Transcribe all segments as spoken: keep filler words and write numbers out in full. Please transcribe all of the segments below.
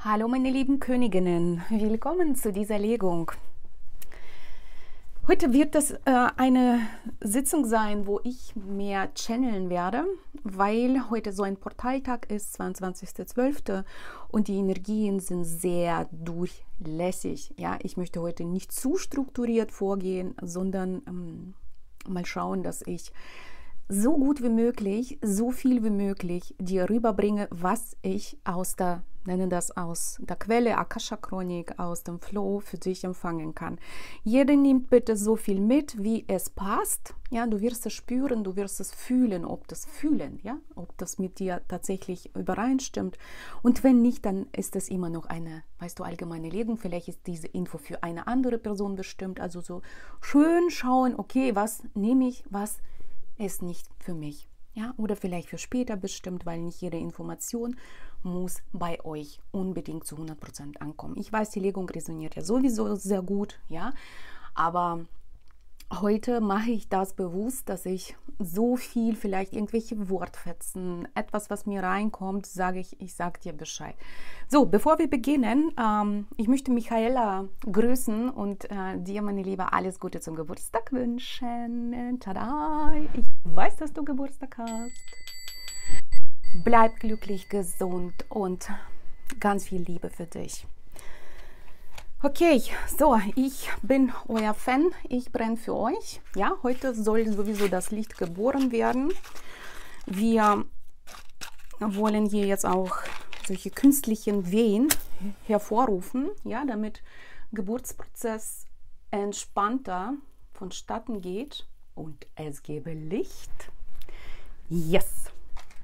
Hallo meine lieben Königinnen, willkommen zu dieser Legung. Heute wird es äh, eine Sitzung sein, wo ich mehr channeln werde, weil heute so ein Portaltag ist, zweiundzwanzigster zwölfter und die Energien sind sehr durchlässig. Ja, ich möchte heute nicht zu strukturiert vorgehen, sondern ähm, mal schauen, dass ich so gut wie möglich, so viel wie möglich dir rüberbringe, was ich aus der, nenne das aus der Quelle, Akasha-Chronik, aus dem Flow für dich empfangen kann. Jeder nimmt bitte so viel mit, wie es passt. Ja, du wirst es spüren, du wirst es fühlen, ob das fühlen, ja, ob das mit dir tatsächlich übereinstimmt. Und wenn nicht, dann ist es immer noch eine, weißt du, allgemeine Legung. Vielleicht ist diese Info für eine andere Person bestimmt. Also so schön schauen, okay, was nehme ich, was ist nicht für mich, ja, oder vielleicht für später bestimmt, weil nicht jede Information muss bei euch unbedingt zu hundert Prozent ankommen. Ich weiß, die Legung resoniert ja sowieso sehr gut, ja, aber heute mache ich das bewusst, dass ich so viel, vielleicht irgendwelche Wortfetzen, etwas, was mir reinkommt, sage ich, ich sage dir Bescheid. So, bevor wir beginnen, ähm, ich möchte Michaela grüßen und äh, dir, meine Liebe, alles Gute zum Geburtstag wünschen. Tada! Ich weiß, dass du Geburtstag hast. Bleib glücklich, gesund und ganz viel Liebe für dich. Okay, so, ich bin euer Fan, ich brenne für euch. Ja, heute soll sowieso das Licht geboren werden. Wir wollen hier jetzt auch solche künstlichen Wehen hervorrufen, ja, damit Geburtsprozess entspannter vonstatten geht und es gebe Licht. Yes!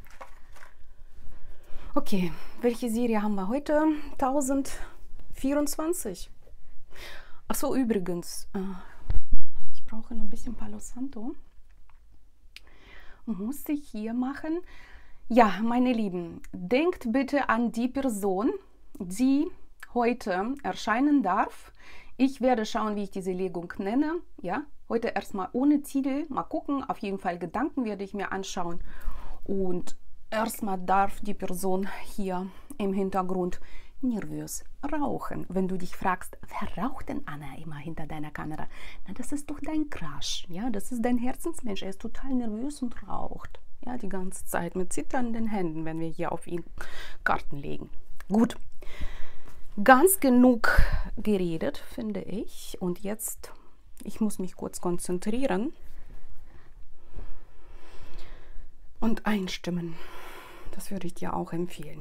Okay, welche Serie haben wir heute? tausendvierundzwanzig. Ach so, übrigens, ich brauche noch ein bisschen Palo Santo. Muss ich hier machen? Ja, meine Lieben, denkt bitte an die Person, die heute erscheinen darf. Ich werde schauen, wie ich diese Legung nenne. Ja, heute erstmal ohne Titel. Mal gucken. Auf jeden Fall Gedanken werde ich mir anschauen. Und erstmal darf die Person hier im Hintergrund nervös rauchen. Wenn du dich fragst, wer raucht denn Anna immer hinter deiner Kamera? Na, das ist doch dein Crush. Ja, das ist dein Herzensmensch. Er ist total nervös und raucht. Ja, die ganze Zeit mit zitternden Händen, wenn wir hier auf ihn Karten legen. Gut. Ganz genug geredet, finde ich. Und jetzt, ich muss mich kurz konzentrieren und einstimmen. Das würde ich dir auch empfehlen.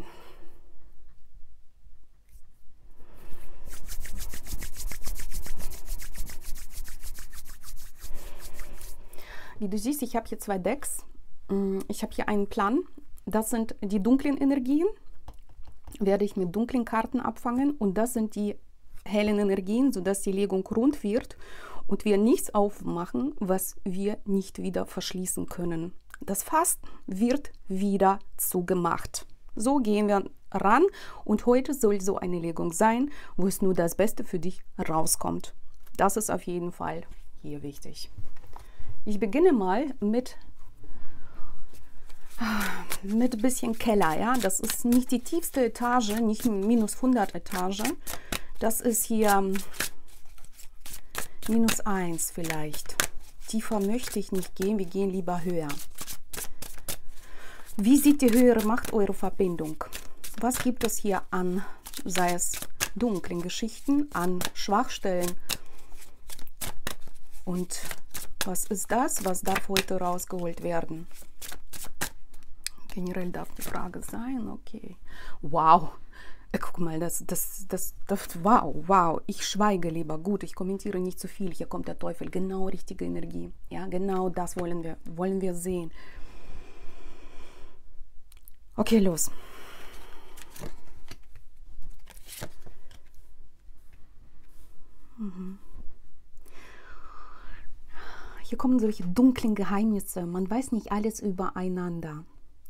Wie du siehst, ich habe hier zwei Decks. Ich habe hier einen Plan. Das sind die dunklen Energien. Werde ich mit dunklen Karten abfangen. Und das sind die hellen Energien, sodass die Legung rund wird und wir nichts aufmachen, was wir nicht wieder verschließen können. Das Fass wird wieder zugemacht. So gehen wir ran. Und heute soll so eine Legung sein, wo es nur das Beste für dich rauskommt. Das ist auf jeden Fall hier wichtig. Ich beginne mal mit mit ein bisschen Keller. Ja? Das ist nicht die tiefste Etage, nicht minus hundert Etage. Das ist hier minus eins vielleicht. Tiefer möchte ich nicht gehen, wir gehen lieber höher. Wie sieht die höhere Macht eure Verbindung? Was gibt es hier an, sei es dunklen Geschichten, an Schwachstellen? Und was ist das? Was darf heute rausgeholt werden? Generell darf die Frage sein, okay. Wow, guck mal, das, das, das, das, wow, wow. Ich schweige lieber. Gut, ich kommentiere nicht zu viel. Hier kommt der Teufel. Genau richtige Energie. Ja, genau das wollen wir, wollen wir sehen. Okay, los. Mhm. Hier kommen solche dunklen Geheimnisse. Man weiß nicht alles übereinander.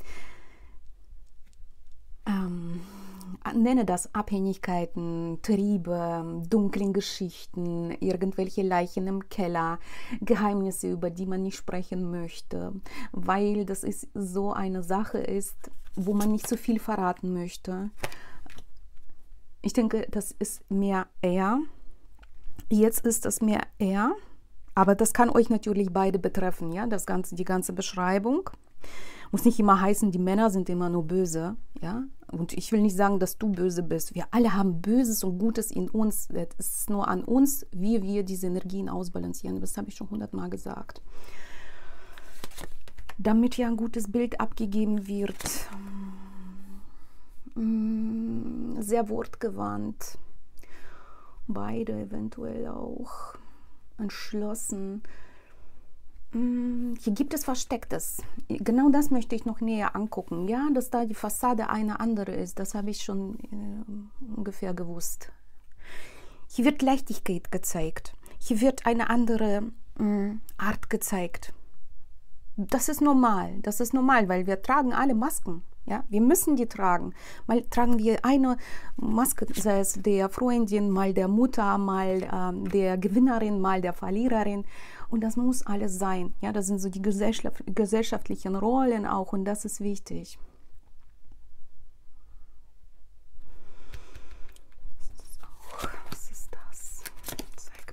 Ähm, nenne das Abhängigkeiten, Triebe, dunklen Geschichten, irgendwelche Leichen im Keller, Geheimnisse, über die man nicht sprechen möchte, weil das ist so eine Sache ist, wo man nicht so viel verraten möchte. Ich denke, das ist mehr er. Jetzt ist das mehr er. Aber das kann euch natürlich beide betreffen, ja, das ganze, die ganze Beschreibung. Muss nicht immer heißen, die Männer sind immer nur böse, ja. Und ich will nicht sagen, dass du böse bist. Wir alle haben Böses und Gutes in uns. Es ist nur an uns, wie wir diese Energien ausbalancieren. Das habe ich schon hundertmal gesagt. Damit ja ein gutes Bild abgegeben wird, sehr wortgewandt. Beide eventuell auch entschlossen. Hier gibt es Verstecktes. Genau das möchte ich noch näher angucken. Ja, dass da die Fassade eine andere ist, das habe ich schon äh, ungefähr gewusst. Hier wird Leichtigkeit gezeigt. Hier wird eine andere äh, Art gezeigt. Das ist normal. Das ist normal, weil wir tragen alle Masken. Ja, wir müssen die tragen. Mal tragen wir eine Maske, sei es der Freundin, mal der Mutter, mal ähm, der Gewinnerin, mal der Verliererin. Und das muss alles sein. Ja, das sind so die gesellschaft gesellschaftlichen Rollen auch und das ist wichtig. Was ist das? Zeig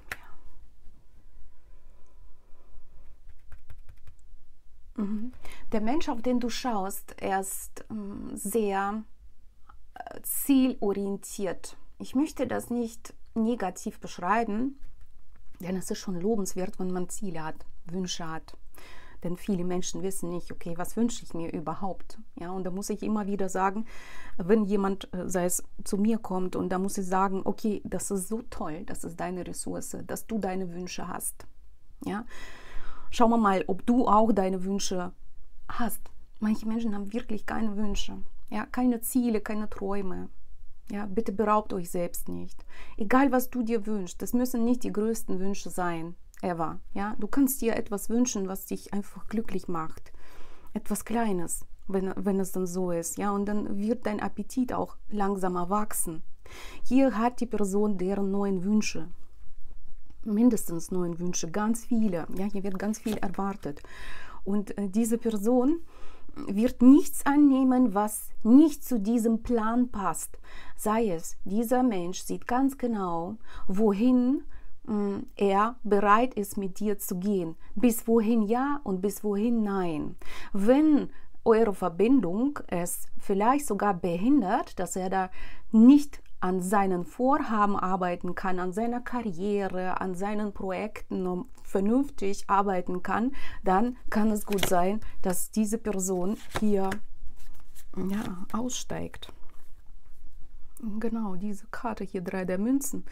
mir. Mhm. Der Mensch, auf den du schaust, er ist ähm, sehr äh, zielorientiert. Ich möchte das nicht negativ beschreiben, denn es ist schon lobenswert, wenn man Ziele hat, Wünsche hat. Denn viele Menschen wissen nicht, okay, was wünsche ich mir überhaupt? Ja, und da muss ich immer wieder sagen, wenn jemand, sei es zu mir kommt, und da muss ich sagen, okay, das ist so toll, das ist deine Ressource, dass du deine Wünsche hast. Ja, schauen wir mal, ob du auch deine Wünsche hast. Manche Menschen haben wirklich keine Wünsche, ja, keine Ziele, keine Träume. Ja, bitte beraubt euch selbst nicht. Egal, was du dir wünschst, das müssen nicht die größten Wünsche sein, ever. Ja, du kannst dir etwas wünschen, was dich einfach glücklich macht. Etwas Kleines, wenn, wenn es dann so ist. Ja, und dann wird dein Appetit auch langsamer wachsen. Hier hat die Person deren neuen Wünsche. Mindestens neun Wünsche, ganz viele. Ja, hier wird ganz viel erwartet. Und äh, diese Person wird nichts annehmen, was nicht zu diesem Plan passt. Sei es, dieser Mensch sieht ganz genau, wohin mh, er bereit ist, mit dir zu gehen. Bis wohin ja und bis wohin nein. Wenn eure Verbindung es vielleicht sogar behindert, dass er da nicht an seinen Vorhaben arbeiten kann, an seiner Karriere, an seinen Projekten um vernünftig arbeiten kann, dann kann es gut sein, dass diese Person hier ja, aussteigt. Genau, diese Karte hier, drei der Münzen,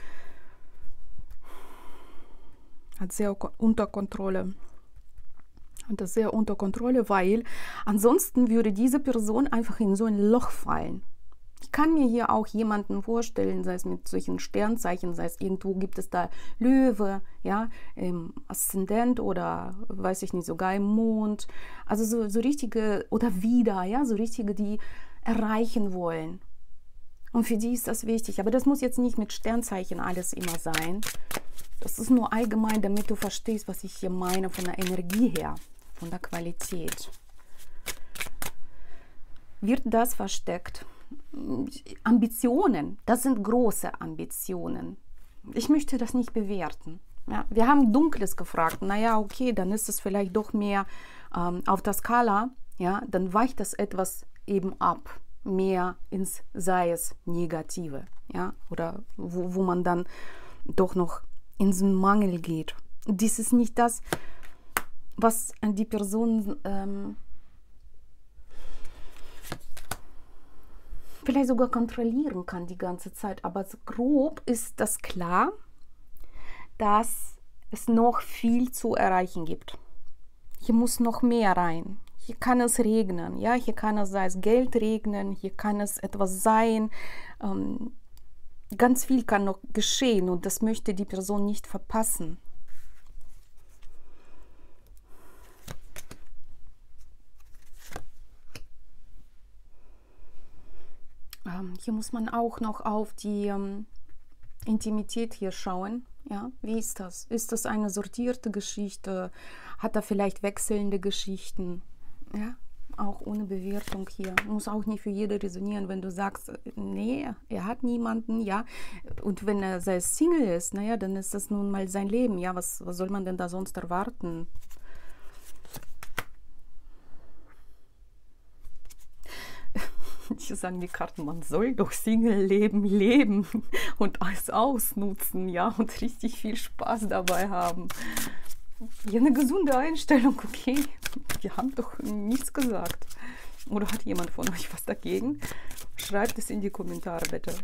hat sehr unter Kontrolle. Hat das sehr unter Kontrolle, weil ansonsten würde diese Person einfach in so ein Loch fallen. Ich kann mir hier auch jemanden vorstellen, sei es mit solchen Sternzeichen, sei es irgendwo gibt es da Löwe, ja, im Aszendent oder weiß ich nicht, sogar im Mond. Also so, so richtige, oder wieder, ja, so richtige, die erreichen wollen. Und für die ist das wichtig. Aber das muss jetzt nicht mit Sternzeichen alles immer sein. Das ist nur allgemein, damit du verstehst, was ich hier meine von der Energie her, von der Qualität. Wird das versteckt? Ambitionen, das sind große Ambitionen. Ich möchte das nicht bewerten. Ja, wir haben Dunkles gefragt. Naja, okay, dann ist es vielleicht doch mehr ähm, auf der Skala. Ja, dann weicht das etwas eben ab. Mehr ins, sei es Negative. Ja, oder wo, wo man dann doch noch in so einen Mangel geht. Dies ist nicht das, was die Person ähm, vielleicht sogar kontrollieren kann die ganze Zeit. Aber so grob ist das klar, dass es noch viel zu erreichen gibt. Hier muss noch mehr rein. Hier kann es regnen. Ja, hier kann es, sei es Geld regnen, hier kann es etwas sein. Ähm, ganz viel kann noch geschehen und das möchte die Person nicht verpassen. Hier muss man auch noch auf die ähm, Intimität hier schauen. Ja, wie ist das? Ist das eine sortierte Geschichte? Hat er vielleicht wechselnde Geschichten? Ja, auch ohne Bewertung hier. Muss auch nicht für jede resonieren, wenn du sagst, nee, er hat niemanden, ja. Und wenn er sei Single ist, naja, dann ist das nun mal sein Leben, ja. Was, was soll man denn da sonst erwarten? Hier sagen die Karten, man soll doch Single-Leben leben und alles ausnutzen, ja, und richtig viel Spaß dabei haben. Ja, eine gesunde Einstellung, okay. Wir haben doch nichts gesagt. Oder hat jemand von euch was dagegen? Schreibt es in die Kommentare, bitte.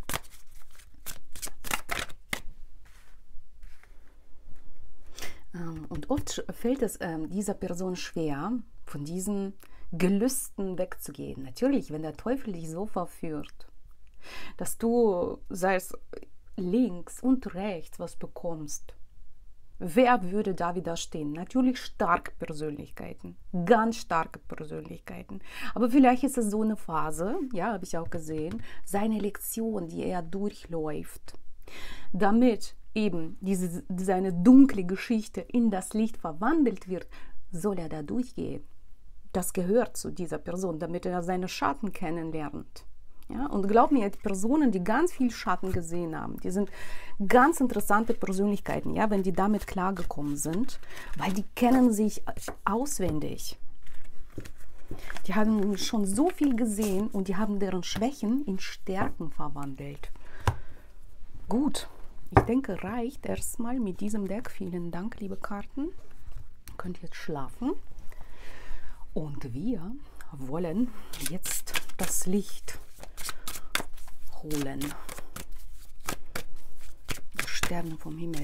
Und oft fällt es ähm, dieser Person schwer, von diesen Gelüsten wegzugehen. Natürlich, wenn der Teufel dich so verführt, dass du, sei es links und rechts, was bekommst. Wer würde da widerstehen? Natürlich starke Persönlichkeiten, ganz starke Persönlichkeiten. Aber vielleicht ist es so eine Phase, ja, habe ich auch gesehen, seine Lektion, die er durchläuft, damit eben diese, seine dunkle Geschichte in das Licht verwandelt wird, soll er da durchgehen. Das gehört zu dieser Person, damit er seine Schatten kennenlernt. Ja, und glaub mir, die Personen, die ganz viel Schatten gesehen haben, die sind ganz interessante Persönlichkeiten, ja, wenn die damit klargekommen sind, weil die kennen sich auswendig. Die haben schon so viel gesehen und die haben deren Schwächen in Stärken verwandelt. Gut, ich denke, reicht erstmal mit diesem Deck. Vielen Dank, liebe Karten. Ihr könnt jetzt schlafen. Und wir wollen jetzt das Licht holen. Sterne vom Himmel.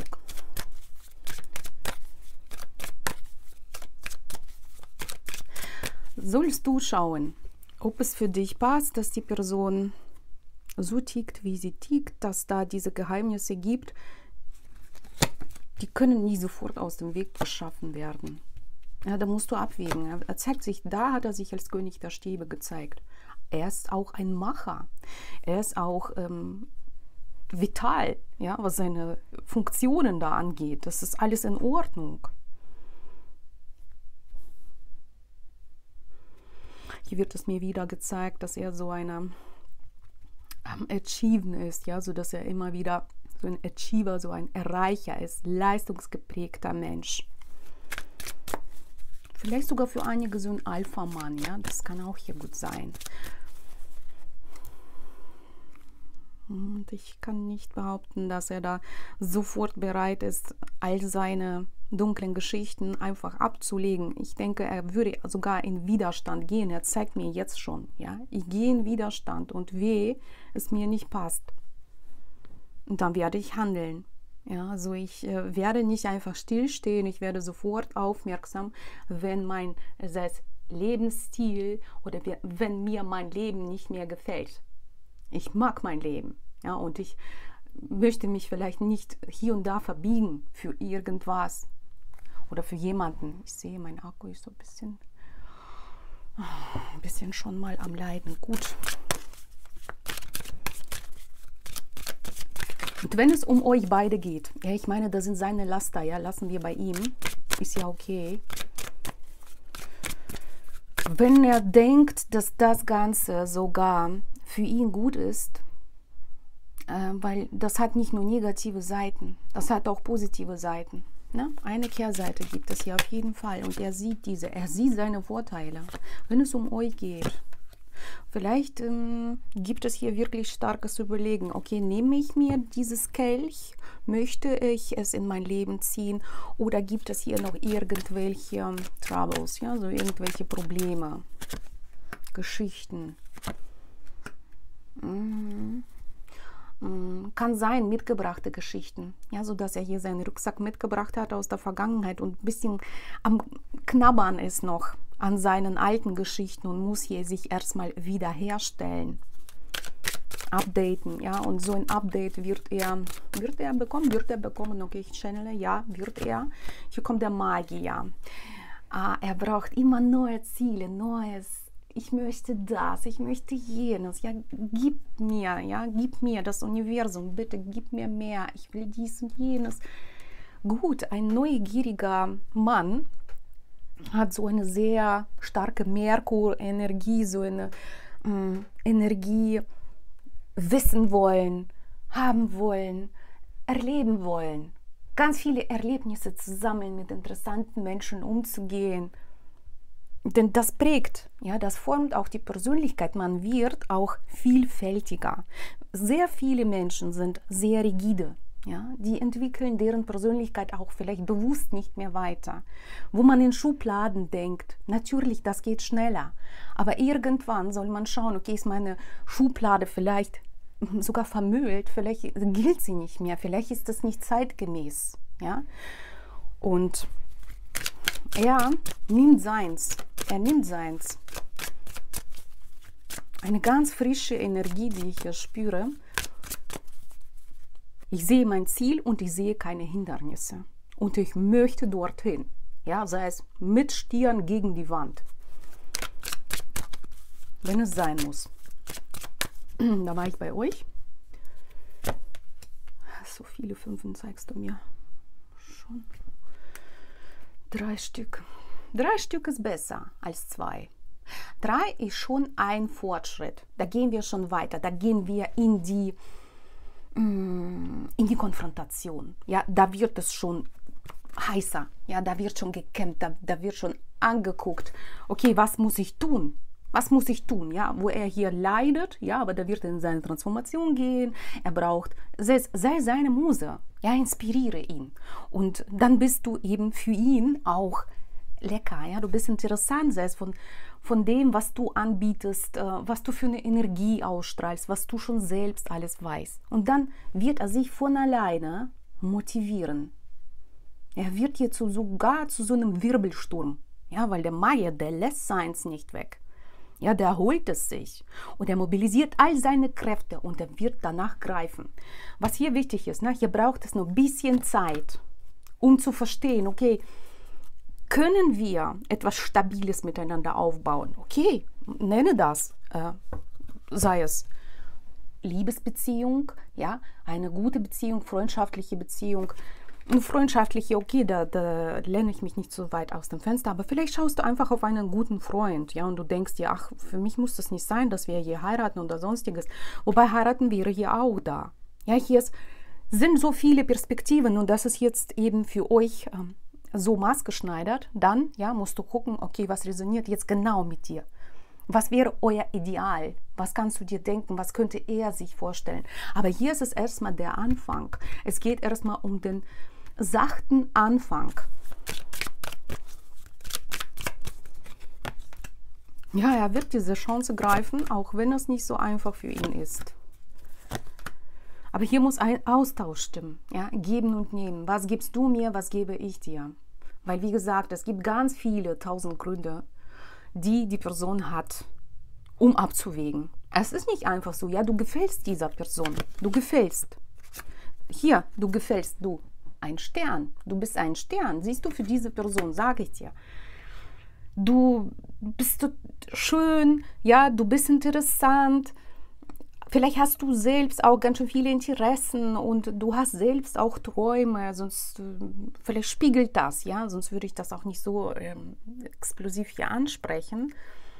Sollst du schauen, ob es für dich passt, dass die Person so tickt, wie sie tickt, dass da diese Geheimnisse gibt, die können nie sofort aus dem Weg geschaffen werden. Ja, da musst du abwägen. Er zeigt sich, da hat er sich als König der Stäbe gezeigt. Er ist auch ein Macher. Er ist auch ähm, vital, ja, was seine Funktionen da angeht. Das ist alles in Ordnung. Hier wird es mir wieder gezeigt, dass er so eine am Achieven ist, ja, so dass er immer wieder so ein Achiever, so ein Erreicher ist, leistungsgeprägter Mensch. Vielleicht sogar für einige so ein Alpha-Mann, ja, das kann auch hier gut sein. Und ich kann nicht behaupten, dass er da sofort bereit ist, all seine dunklen Geschichten einfach abzulegen. Ich denke, er würde sogar in Widerstand gehen. Er zeigt mir jetzt schon, ja, ich gehe in Widerstand und weh, es mir nicht passt. Und dann werde ich handeln. Ja, also ich äh, werde nicht einfach stillstehen, ich werde sofort aufmerksam, wenn mein sei es Lebensstil oder wenn mir mein Leben nicht mehr gefällt. Ich mag mein Leben, ja, und ich möchte mich vielleicht nicht hier und da verbiegen für irgendwas oder für jemanden. Ich sehe, mein Akku ist so ein bisschen, ein bisschen schon mal am Leiden. Gut. Und wenn es um euch beide geht, ja, ich meine, das sind seine Laster, ja, lassen wir bei ihm, ist ja okay. Wenn er denkt, dass das Ganze sogar für ihn gut ist, äh, weil das hat nicht nur negative Seiten, das hat auch positive Seiten. Ne? Eine Kehrseite gibt es hier auf jeden Fall und er sieht diese, er sieht seine Vorteile, wenn es um euch geht. Vielleicht ähm, gibt es hier wirklich starkes Überlegen. Okay, nehme ich mir dieses Kelch? Möchte ich es in mein Leben ziehen? Oder gibt es hier noch irgendwelche Troubles, ja, so irgendwelche Probleme, Geschichten? Mhm. Kann sein, mitgebrachte Geschichten, ja, so dass er hier seinen Rucksack mitgebracht hat aus der Vergangenheit und ein bisschen am Knabbern ist noch an seinen alten Geschichten und muss hier sich erstmal wiederherstellen, updaten, ja, und so ein Update wird er, wird er bekommen, wird er bekommen, okay, ich channele, ja, wird er, hier kommt der Magier, ah, er braucht immer neue Ziele, neues, ich möchte das, ich möchte jenes, ja, gib mir, ja, gib mir das Universum, bitte gib mir mehr, ich will dies und jenes. Gut, ein neugieriger Mann, hat so eine sehr starke Merkur-Energie, so eine äh, Energie wissen wollen, haben wollen, erleben wollen. Ganz viele Erlebnisse zu sammeln, mit interessanten Menschen umzugehen. Denn das prägt, ja, das formt auch die Persönlichkeit. Man wird auch vielfältiger. Sehr viele Menschen sind sehr rigide. Ja, die entwickeln deren Persönlichkeit auch vielleicht bewusst nicht mehr weiter. Wo man in Schubladen denkt, natürlich, das geht schneller. Aber irgendwann soll man schauen, okay, ist meine Schublade vielleicht sogar vermüllt, vielleicht gilt sie nicht mehr, vielleicht ist das nicht zeitgemäß. Ja? Und er nimmt seins, er nimmt seins. Eine ganz frische Energie, die ich hier spüre. Ich sehe mein Ziel und ich sehe keine Hindernisse. Und ich möchte dorthin. Ja, sei es mit Stirn gegen die Wand. Wenn es sein muss. Da war ich bei euch. So viele Fünfen zeigst du mir. Schon. Drei Stück. Drei Stück ist besser als zwei. Drei ist schon ein Fortschritt. Da gehen wir schon weiter. Da gehen wir in die in die Konfrontation. Ja, da wird es schon heißer. Ja, da wird schon gekämpft, da, da wird schon angeguckt. Okay, was muss ich tun? Was muss ich tun? Ja, wo er hier leidet, ja, aber da wird er in seine Transformation gehen. Er braucht, sei, sei seine Muse. Ja, inspiriere ihn. Und dann bist du eben für ihn auch lecker. Ja, du bist interessant, sei es von von dem, was du anbietest, was du für eine Energie ausstrahlst, was du schon selbst alles weißt. Und dann wird er sich von alleine motivieren. Er wird hier zu, sogar zu so einem Wirbelsturm. Ja, weil der Meier, der lässt seins nicht weg. Ja, der holt es sich. Und er mobilisiert all seine Kräfte und er wird danach greifen. Was hier wichtig ist, ne, hier braucht es noch ein bisschen Zeit, um zu verstehen, okay, können wir etwas Stabiles miteinander aufbauen? Okay, nenne das, äh, sei es Liebesbeziehung, ja, eine gute Beziehung, freundschaftliche Beziehung. Eine freundschaftliche, okay, da, da lehne ich mich nicht so weit aus dem Fenster, aber vielleicht schaust du einfach auf einen guten Freund, ja, und du denkst dir, ach, für mich muss das nicht sein, dass wir hier heiraten oder sonstiges. Wobei heiraten wäre hier auch da. Ja, hier ist, sind so viele Perspektiven und das ist jetzt eben für euch ähm, so maßgeschneidert, dann ja, musst du gucken, okay, was resoniert jetzt genau mit dir? Was wäre euer Ideal? Was kannst du dir denken? Was könnte er sich vorstellen? Aber hier ist es erstmal der Anfang. Es geht erstmal um den sachten Anfang. Ja, er wird diese Chance greifen, auch wenn es nicht so einfach für ihn ist. Aber hier muss ein Austausch stimmen, ja, geben und nehmen. Was gibst du mir, was gebe ich dir? Weil, wie gesagt, es gibt ganz viele tausend Gründe, die die Person hat, um abzuwägen. Es ist nicht einfach so, ja, du gefällst dieser Person, du gefällst. Hier, du gefällst, du, ein Stern, du bist ein Stern, siehst du, für diese Person, sage ich dir. Du bist so schön, ja, du bist interessant. Vielleicht hast du selbst auch ganz schön viele Interessen und du hast selbst auch Träume, sonst vielleicht spiegelt das, ja, sonst würde ich das auch nicht so ähm, explosiv hier ansprechen.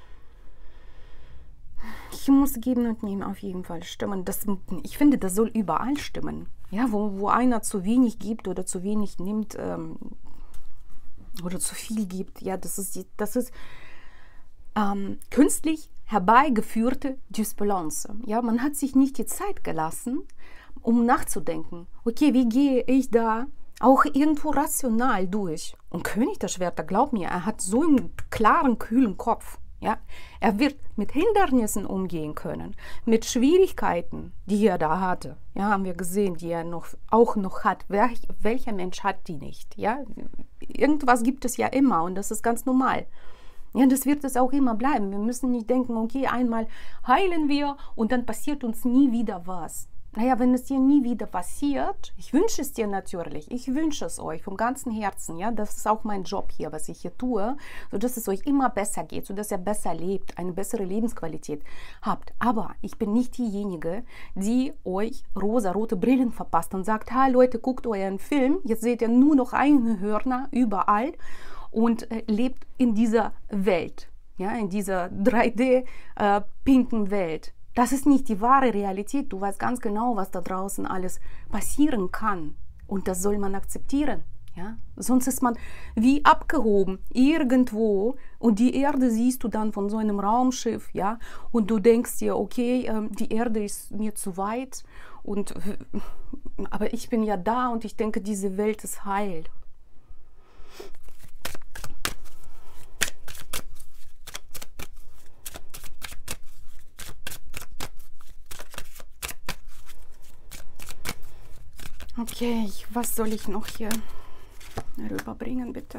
Ich muss geben und nehmen auf jeden Fall stimmen. Das, ich finde, das soll überall stimmen. Ja, wo, wo einer zu wenig gibt oder zu wenig nimmt ähm, oder zu viel gibt, ja, das ist, das ist ähm, künstlich herbeigeführte Dysbalance. Ja, man hat sich nicht die Zeit gelassen, um nachzudenken. Okay, wie gehe ich da auch irgendwo rational durch? Und König der Schwerter, glaub mir, er hat so einen klaren, kühlen Kopf. Ja, er wird mit Hindernissen umgehen können, mit Schwierigkeiten, die er da hatte. Ja, haben wir gesehen, die er noch, auch noch hat. Wer, welcher Mensch hat die nicht? Ja, irgendwas gibt es ja immer und das ist ganz normal. Ja, das wird es auch immer bleiben. Wir müssen nicht denken, okay, einmal heilen wir und dann passiert uns nie wieder was. Naja, wenn es dir nie wieder passiert, ich wünsche es dir natürlich, ich wünsche es euch vom ganzen Herzen, ja, das ist auch mein Job hier, was ich hier tue, sodass es euch immer besser geht, sodass ihr besser lebt, eine bessere Lebensqualität habt. Aber ich bin nicht diejenige, die euch rosa-rote Brillen verpasst und sagt, ha Leute, guckt euren Film, jetzt seht ihr nur noch eine Hörner überall und äh, lebt in dieser Welt, ja, in dieser drei D äh, pinken Welt. Das ist nicht die wahre Realität. Du weißt ganz genau, was da draußen alles passieren kann. Und das soll man akzeptieren. Ja? Sonst ist man wie abgehoben irgendwo und die Erde siehst du dann von so einem Raumschiff, ja, und du denkst dir, okay, ähm, die Erde ist mir zu weit, und, aber ich bin ja da und ich denke, diese Welt ist heil. Okay, was soll ich noch hier rüberbringen, bitte?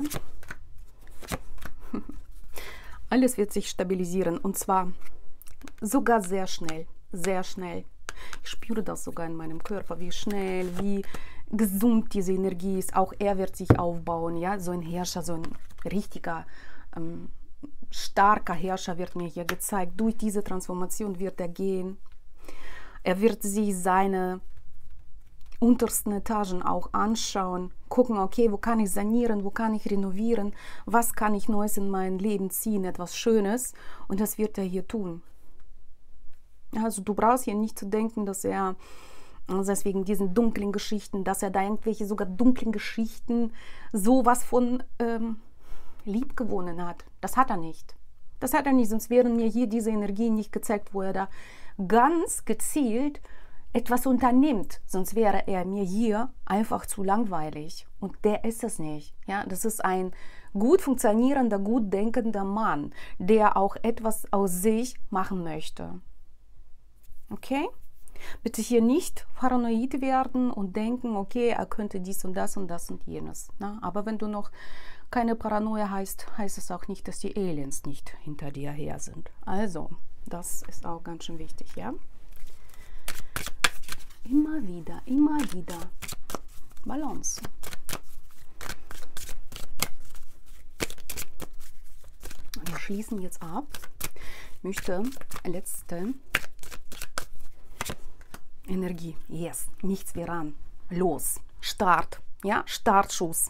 Alles wird sich stabilisieren und zwar sogar sehr schnell, sehr schnell. Ich spüre das sogar in meinem Körper, wie schnell, wie gesund diese Energie ist. Auch er wird sich aufbauen, ja, so ein Herrscher, so ein richtiger, ähm, starker Herrscher wird mir hier gezeigt. Durch diese Transformation wird er gehen. Er wird sich seine untersten Etagen auch anschauen, gucken, okay, wo kann ich sanieren, wo kann ich renovieren, was kann ich Neues in mein Leben ziehen, etwas Schönes, und das wird er hier tun. Also du brauchst hier nicht zu denken, dass er, also wegen diesen dunklen Geschichten, dass er da irgendwelche sogar dunklen Geschichten sowas von ähm, lieb gewonnen hat. Das hat er nicht. Das hat er nicht, sonst wären mir hier diese Energien nicht gezeigt, wo er da ganz gezielt etwas unternimmt, sonst wäre er mir hier einfach zu langweilig. Und der ist es nicht. Ja, das ist ein gut funktionierender, gut denkender Mann, der auch etwas aus sich machen möchte. Okay? Bitte hier nicht paranoid werden und denken, okay, er könnte dies und das und das und jenes. Na? Aber wenn du noch keine Paranoia hast, heißt es auch nicht, dass die Aliens nicht hinter dir her sind. Also, das ist auch ganz schön wichtig, ja? Immer wieder, immer wieder Balance. Wir schließen jetzt ab. Ich möchte letzte Energie. Yes, nichts wie ran. Los, Start. Ja, Startschuss.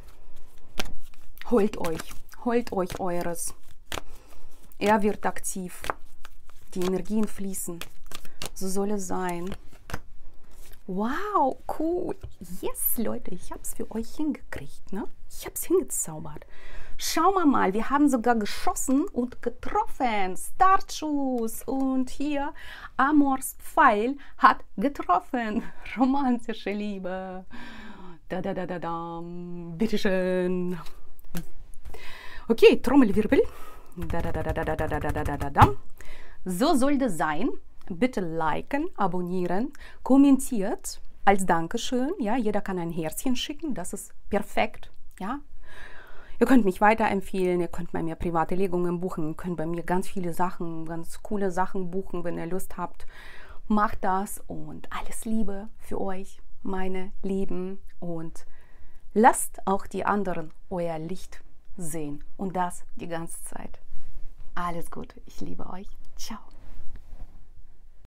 Holt euch, holt euch eures. Er wird aktiv. Die Energien fließen. So soll es sein. Wow, cool. Yes, Leute, ich habe es für euch hingekriegt. Ne? Ich habe es hingezaubert. Schauen wir mal, wir haben sogar geschossen und getroffen. Startschuss. Und hier, Amors Pfeil hat getroffen. Romantische Liebe. Da, da, da, da, da. Bitteschön. Okay, Trommelwirbel. Da, da, da, da, da, da, da, da, da, da, da. So soll das sein. Bitte liken, abonnieren, kommentiert als Dankeschön. Ja, jeder kann ein Herzchen schicken, das ist perfekt. Ja. Ihr könnt mich weiterempfehlen, ihr könnt bei mir private Legungen buchen, ihr könnt bei mir ganz viele Sachen, ganz coole Sachen buchen, wenn ihr Lust habt. Macht das und alles Liebe für euch, meine Lieben. Und lasst auch die anderen euer Licht sehen und das die ganze Zeit. Alles Gute, ich liebe euch. Ciao.